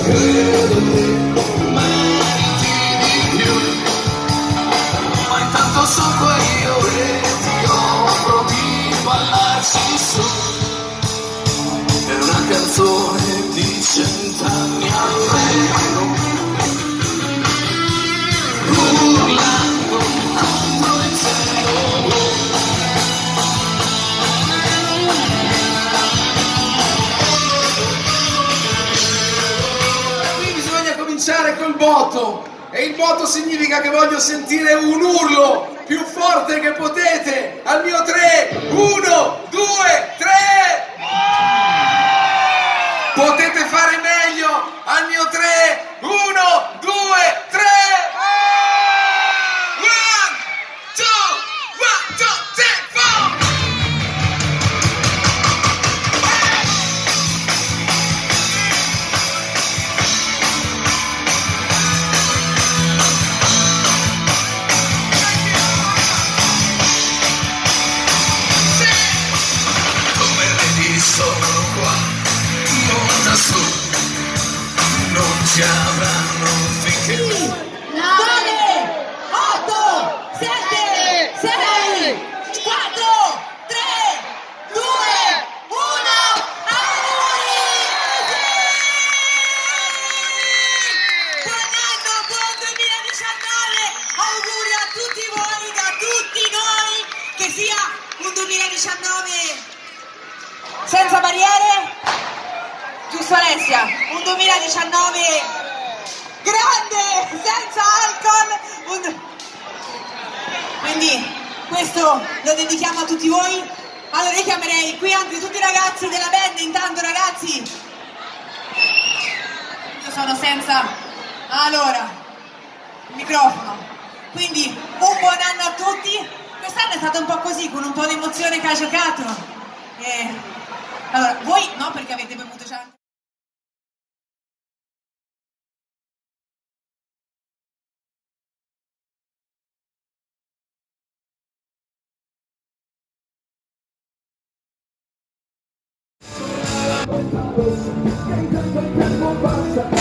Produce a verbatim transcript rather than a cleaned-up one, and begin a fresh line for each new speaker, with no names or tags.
credo che meriti di più, ma intanto sono qua io e ti offro di ballarci su. È una canzone di cent'anni almeno, urlando contro il cielo. Qui bisogna cominciare col botto, e il botto significa che voglio sentire un urlo più forte che potete al mio tre, uno, due, tre. Potete fare meglio al mio tre, uno, due, tre. One, two, one, two, three, four. Come vedi sono qua, monta su, non ci avranno finché.
nove, otto, sette, sei, quattro, tre, due, uno, buon anno, buon duemiladiciannove, auguri a tutti voi, da tutti noi, che sia un duemiladiciannove senza barriere, giusto Alessia? Un duemiladiciannove grande, senza alcol, un... quindi questo lo dedichiamo a tutti voi. Allora io chiamerei qui anche tutti i ragazzi della band. Intanto ragazzi, io sono senza, allora, il microfono, quindi un buon anno a tutti. Quest'anno è stato un po' così, con un po' di emozione che ha giocato. E... allora, voi no, perché avete bevuto già anche...
Che intanto il tempo passa.